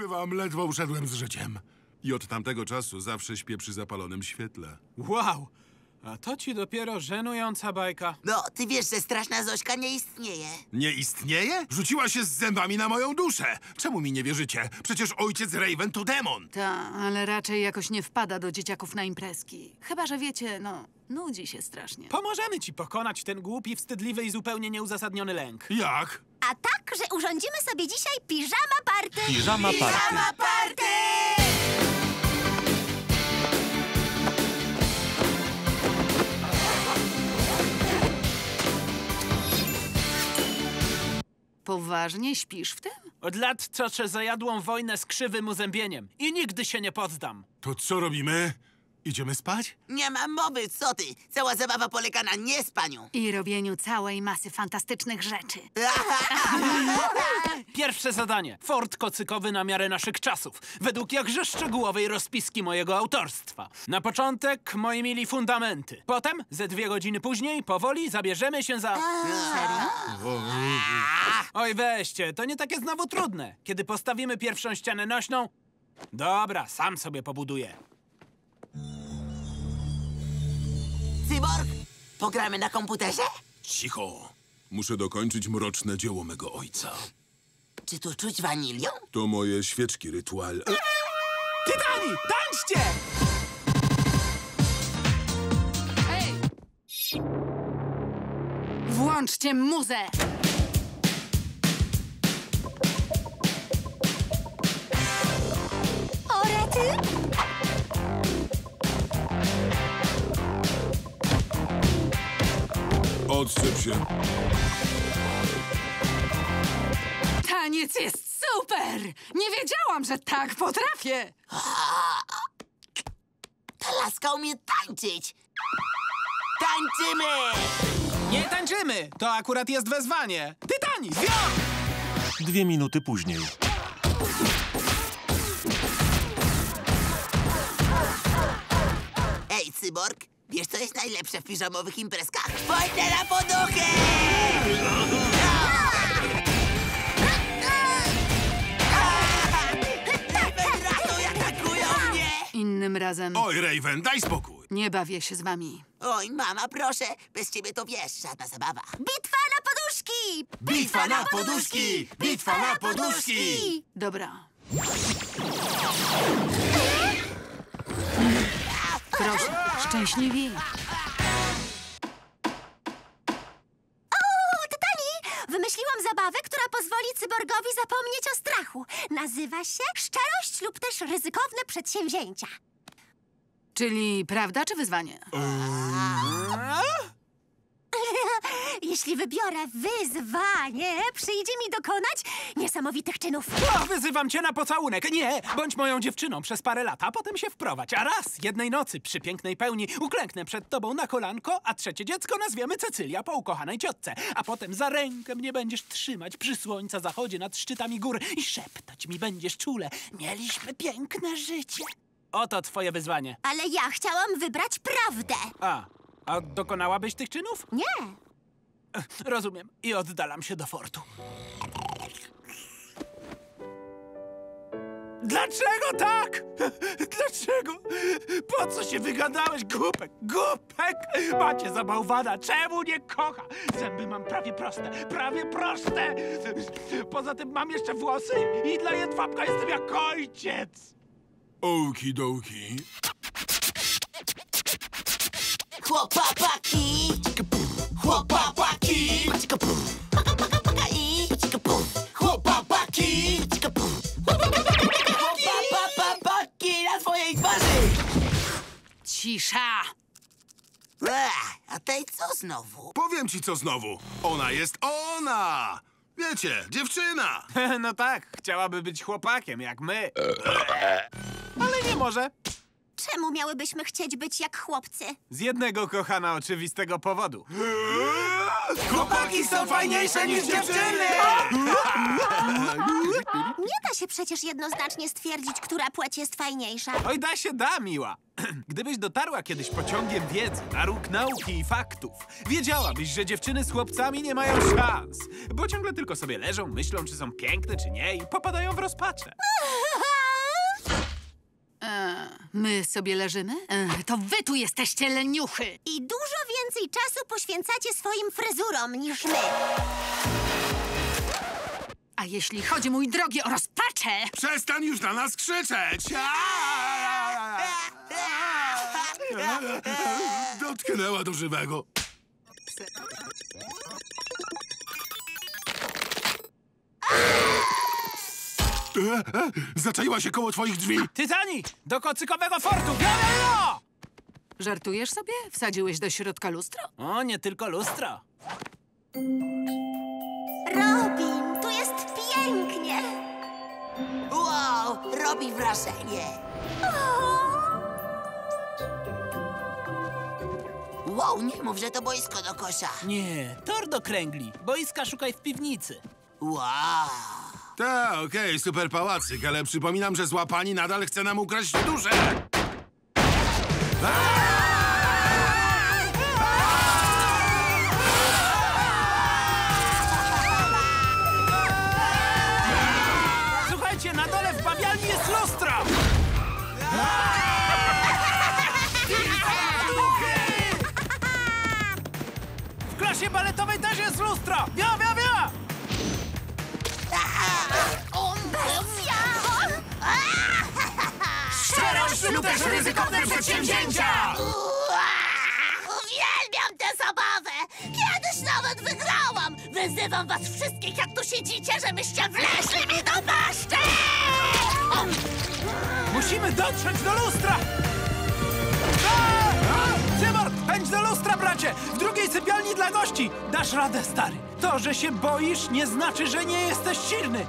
wam, ledwo uszedłem z życiem. I od tamtego czasu zawsze śpię przy zapalonym świetle. Wow! A to ci dopiero żenująca bajka. No, ty wiesz, że straszna Zośka nie istnieje. Nie istnieje? Rzuciła się z zębami na moją duszę. Czemu mi nie wierzycie? Przecież ojciec Raven to demon. Ta, ale raczej jakoś nie wpada do dzieciaków na imprezki. Chyba że wiecie, no, nudzi się strasznie. Pomożemy ci pokonać ten głupi, wstydliwy i zupełnie nieuzasadniony lęk. Jak? A tak, że urządzimy sobie dzisiaj piżama party. Piżama party. Piżama party! Poważnie śpisz w tym? Od lat toczę zajadłą wojnę z krzywym uzębieniem i nigdy się nie poddam. To co robimy? Idziemy spać? Nie ma mowy, co ty? Cała zabawa polega na niespaniu. I robieniu całej masy fantastycznych rzeczy. Pierwsze zadanie. Fort kocykowy na miarę naszych czasów. Według jakże szczegółowej rozpiski mojego autorstwa. Na początek, moi mili, fundamenty. Potem, ze 2 godziny później, powoli zabierzemy się za... Serio? Oj, weźcie, to nie takie znowu trudne. Kiedy postawimy pierwszą ścianę nośną... Dobra, sam sobie pobuduję. Cyborg, pogramy na komputerze? Cicho. Muszę dokończyć mroczne dzieło mego ojca. Czy tu czuć wanilią? To moje świeczki rytualne. Tytani, tańczcie! Hej! Włączcie muzę! O, rety? Odsyp się. Taniec jest super! Nie wiedziałam, że tak potrafię! Ta laska umie tańczyć. Tańczymy! Nie tańczymy! To akurat jest wezwanie. Tytani, zwiat! 2 minuty później. Ej, Cyborg, wiesz co jest najlepsze w piżamowych imprezkach? Wojnę na poduchy! Ratuj, atakują mnie! Innym razem Oj, Raven, daj spokój. nie bawię się z wami. Oj, mama, proszę, bez ciebie to wiesz, żadna zabawa. Bitwa na poduszki! Bitwa na poduszki! Bitwa na poduszki! Dobra. Proszę, szczęśliwi. Wymyśliłam zabawę, która pozwoli cyborgowi zapomnieć o strachu. Nazywa się szczerość lub też ryzykowne przedsięwzięcia. Czyli prawda czy wyzwanie? Jeśli wybiorę wyzwanie, przyjdzie mi dokonać niesamowitych czynów. O, wyzywam cię na pocałunek. Nie, bądź moją dziewczyną przez parę lat, a potem się wprowadź. A raz, jednej nocy, przy pięknej pełni, uklęknę przed tobą na kolanko, a trzecie dziecko nazwiemy Cecylia po ukochanej ciotce. A potem za rękę mnie będziesz trzymać przy słońca zachodzie nad szczytami gór i szeptać mi będziesz czule. Mieliśmy piękne życie. Oto twoje wyzwanie. Ale ja chciałam wybrać prawdę. A dokonałabyś tych czynów? Nie. Rozumiem. I oddalam się do fortu. Dlaczego tak? Dlaczego? Po co się wygadałeś, głupek? Głupek! Macie za bałwana. Czemu nie kocha? Zęby mam prawie proste. Prawie proste! Poza tym mam jeszcze włosy i dla jedwabka jestem jak ojciec. Okidoki. Chłopapaki! Chłopapaki! Chłopapaki! Chłopapaki na twojej twarzy! Cisza! A tej co znowu? Powiem ci co znowu. Ona jest ona! Wiecie, dziewczyna! No tak, chciałaby być chłopakiem jak my. Ale nie może. Czemu miałybyśmy chcieć być jak chłopcy? Z jednego, kochana, oczywistego powodu. Chłopaki są fajniejsze niż dziewczyny! Nie da się przecież jednoznacznie stwierdzić, która płeć jest fajniejsza. Oj, da, miła. Gdybyś dotarła kiedyś pociągiem wiedzy na róg nauki i faktów, wiedziałabyś, że dziewczyny z chłopcami nie mają szans, bo ciągle tylko sobie leżą, myślą, czy są piękne, czy nie i popadają w rozpaczę. My sobie leżymy? To wy tu jesteście leniuchy! I dużo więcej czasu poświęcacie swoim fryzurom niż my. A jeśli chodzi, mój drogi, o rozpaczę, Przestań już na nas krzyczeć! Dotknęła do żywego. Zaczaiła się koło twoich drzwi. Tytani, do kocykowego fortu! Wiadomo! żartujesz sobie? Wsadziłeś do środka lustro? O, nie tylko lustro. Robin, tu jest pięknie. Wow, robi wrażenie. Wow, nie mów, że to boisko do kosza. Nie, tor do kręgli. Boiska szukaj w piwnicy. Wow. Tak, okej, super pałacyk, ale przypominam, że zła pani nadal chce nam ukraść duszę. Słuchajcie, na dole w bawialni jest lustro! W klasie baletowej też jest lustro! Wio, wio, wio! Szczerość lub też ryzykowne przedsięwzięcia! Uwielbiam tę zabawę! Kiedyś nawet wygrałam! Wyzywam was wszystkich, jak tu siedzicie, żebyście wleźli mi do paszczy! Musimy dotrzeć do lustra! Cyborg, pędź do lustra, bracie! W drugiej sypialni dla gości! Dasz radę, stary! To, że się boisz, nie znaczy, że nie jesteś silny!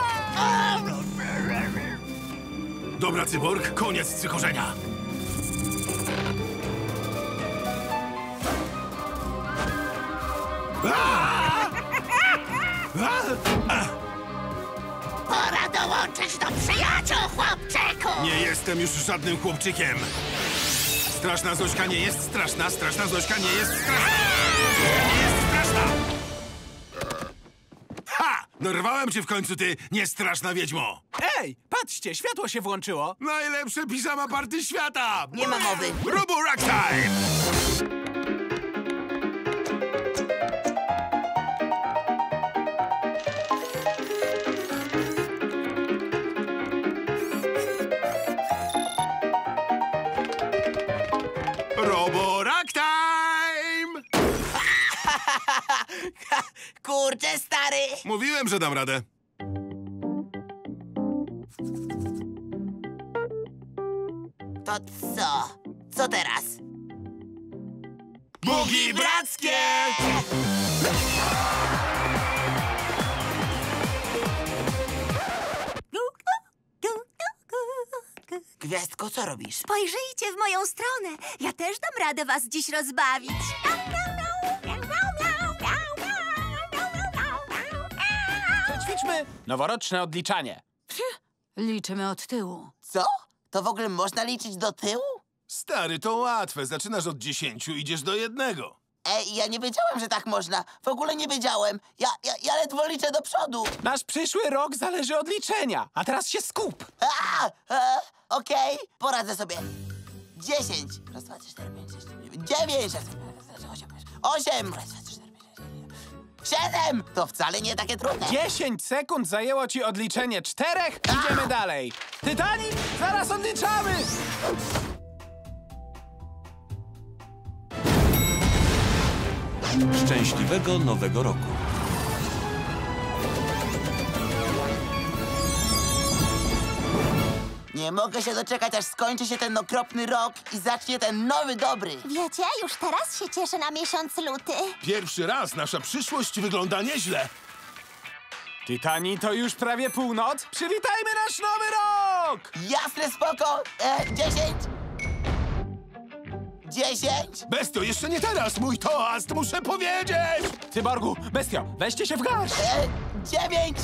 Dobra, cyborg, koniec cykorzenia. Pora dołączyć do przyjaciół, chłopczyku! Nie jestem już żadnym chłopczykiem. Straszna Zośka nie jest straszna, straszna Zośka nie jest straszna. Nie jest straszna! Ha! Dorwałem cię w końcu, ty niestraszna wiedźmo! Ej, patrzcie, światło się włączyło! Najlepsze piżama party świata! Nie ma mowy. Robo Rack Time! Robo Rack Time! Kurczę, stary. Mówiłem, że dam radę. To co? Co teraz? Bugi brackie! Gwiazdko, co robisz? Spojrzyjcie w moją stronę. Ja też dam radę was dziś rozbawić. Przećwiczmy noworoczne odliczanie. Liczymy od tyłu. Co? To w ogóle można liczyć do tyłu? Stary, to łatwe. Zaczynasz od 10, idziesz do 1. Ej, ja nie wiedziałem, że tak można. W ogóle nie wiedziałem. Ja ledwo liczę do przodu. Nasz przyszły rok zależy od liczenia, a teraz się skup. Okej, poradzę sobie. 10. Raz, dwa, trzy, cztery, pięć, sześć, siedem, 9. 8. Raz, dwa, trzy, cztery, pięć, sześć, 7. To wcale nie takie trudne. 10 sekund zajęło ci odliczenie 4. Idziemy dalej. Tytani, zaraz odliczamy! Szczęśliwego Nowego Roku. Nie mogę się doczekać, aż skończy się ten okropny rok i zacznie ten nowy dobry. Wiecie, już teraz się cieszę na miesiąc luty. Pierwszy raz nasza przyszłość wygląda nieźle. Tytani, to już prawie północ. Przywitajmy nasz nowy rok! Jasne, spoko. 10. 10. Bestio, jeszcze nie teraz, mój toast, muszę powiedzieć! Cyborgu, bestio, weźcie się w garść! 9.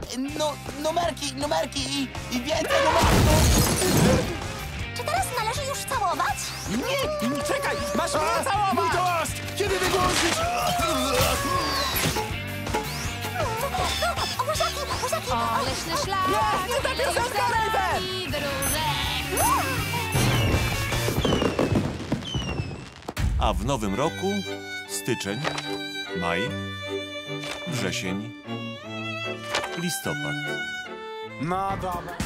Numerki i więcej numerków. Czy teraz należy już całować? Nie, czekaj, masz mnie Mój całować! toast! Kiedy wygłosić? Buziaki! O, leśny szlak! Nie ta piosenka, Raven! Wróżek! A w nowym roku styczeń, maj, wrzesień, listopad. No dobra.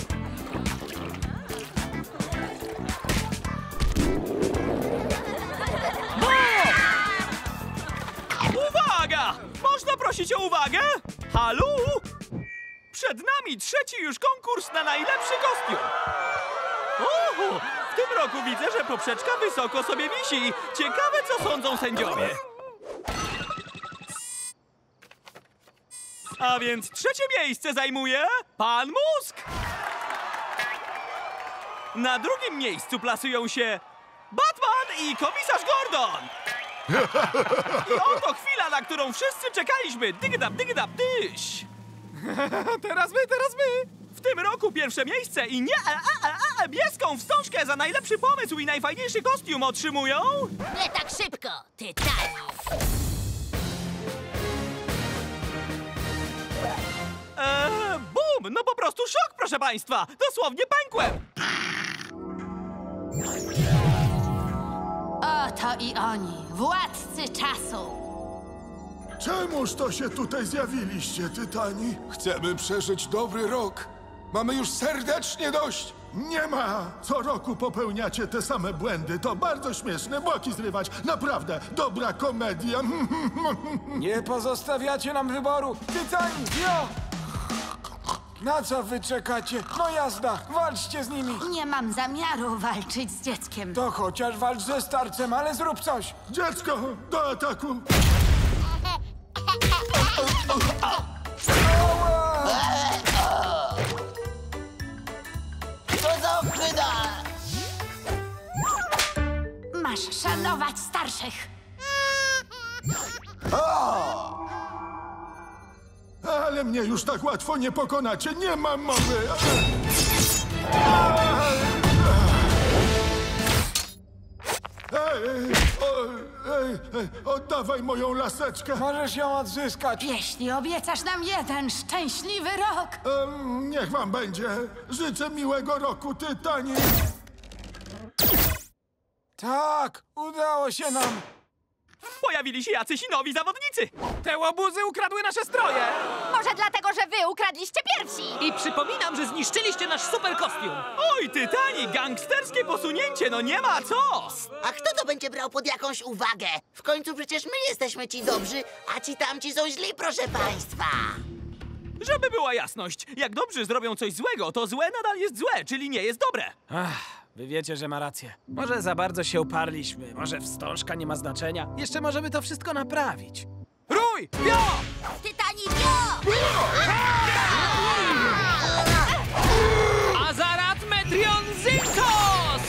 Uwaga! Można prosić o uwagę? Halo? Przed nami trzeci już konkurs na najlepszy kostium. Oho! W tym roku widzę, że poprzeczka wysoko sobie wisi. Ciekawe, co sądzą sędziowie. A więc trzecie miejsce zajmuje pan Mózg. Na drugim miejscu plasują się Batman i komisarz Gordon. I oto chwila, na którą wszyscy czekaliśmy. Dygdap, dyś. Teraz my. W tym roku pierwsze miejsce i niebieską wstążkę za najlepszy pomysł i najfajniejszy kostium otrzymują... Nie tak szybko, Tytani. Bum! No po prostu szok, proszę państwa! Dosłownie pękłem! Oto i oni, władcy czasu. Czemuż to się tutaj zjawiliście, Tytani? Chcemy przeżyć dobry rok. Mamy już serdecznie dość. Nie ma! Co roku popełniacie te same błędy. To bardzo śmieszne, boki zrywać. Naprawdę, dobra komedia. Nie pozostawiacie nam wyboru. Tytani, jo! Na co wy czekacie? No jazda, walczcie z nimi. Nie mam zamiaru walczyć z dzieckiem. To chociaż walcz ze starcem, ale zrób coś. Dziecko, do ataku! Co za wstyda! Masz szanować starszych. Ale mnie już tak łatwo nie pokonacie. Nie mam mowy. Oddawaj moją laseczkę. Możesz ją odzyskać. Jeśli obiecasz nam jeden szczęśliwy rok. Niech wam będzie. Życzę miłego roku, Tytani. Tak, udało się nam. Pojawili się jacyś nowi zawodnicy! Te łobuzy ukradły nasze stroje. Może dlatego, że wy ukradliście pierwsi. I przypominam, że zniszczyliście nasz super kostium! Oj, Tytani, gangsterskie posunięcie, no nie ma co! A kto to będzie brał pod jakąś uwagę? W końcu przecież my jesteśmy ci dobrzy, a ci tamci są źli, proszę państwa. Żeby była jasność, jak dobrzy zrobią coś złego, to złe nadal jest złe, czyli nie jest dobre. Wy wiecie, że ma rację. Może za bardzo się uparliśmy, może wstążka nie ma znaczenia. Jeszcze możemy to wszystko naprawić. Rój! Pio! Tytani, go! Azarat Metrion Zintos!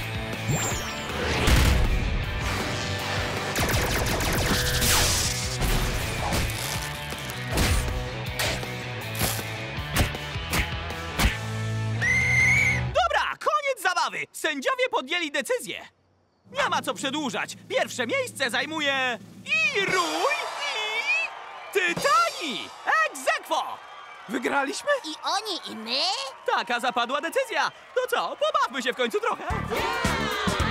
Dobra, koniec zabawy! Sędziowie podjęli decyzję. Nie ma co przedłużać. Pierwsze miejsce zajmuje... I Rój i... Tytani! Ex aequo! Wygraliśmy? I oni, i my? Taka zapadła decyzja. To co, pobawmy się w końcu trochę.